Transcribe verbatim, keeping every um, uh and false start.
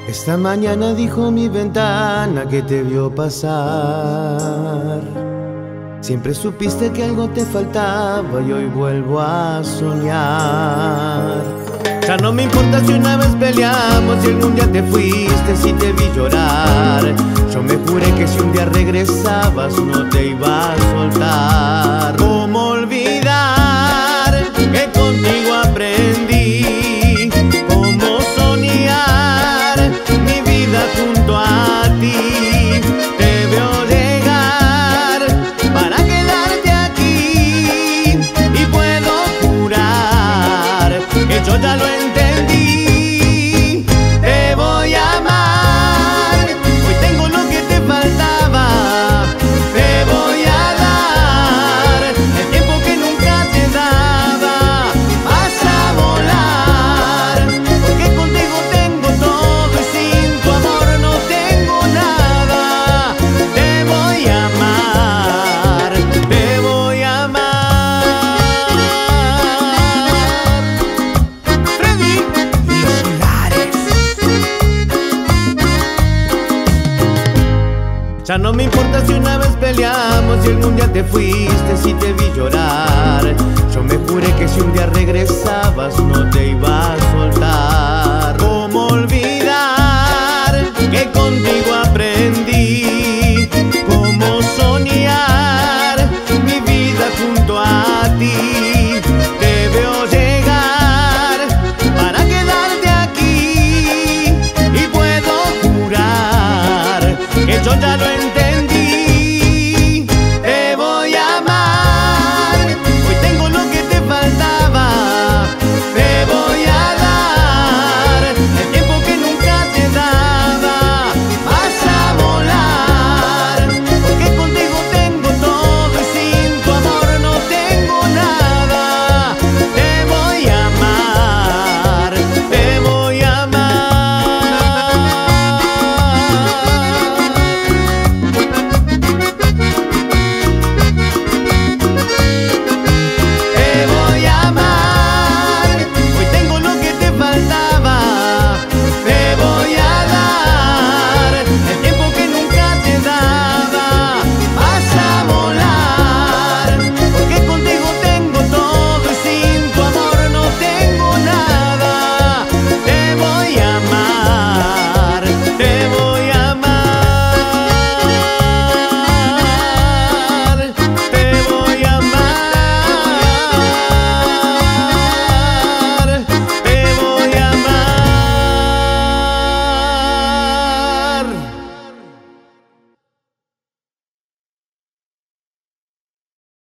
Esta mañana dijo mi ventana que te vio pasar. Siempre supiste que algo te faltaba y hoy vuelvo a soñar. Ya no me importa si una vez peleamos, si algún día te fuiste, si te vi llorar. Yo me juré que si un día regresabas no te iba a soltar. ¿Cómo olvidar que contigo aprendí cómo soñar mi vida junto a ti? Te veo llegar para quedarte aquí y puedo jurar que yo ya lo entendí. Te voy a amar, hoy tengo lo que te faltaba. Te voy a dar el tiempo que nunca te daba. Vas a volar, porque contigo tengo todo y sin tu amor no tengo nada. Te voy a amar, te voy a amar. Freddy y los Solares. Ya no me importa si una vez peleamos, si algún día te fuiste, si te vi llorar. Yo me juré que si un día regresabas no te iba a soltar. ¿Cómo olvidar que con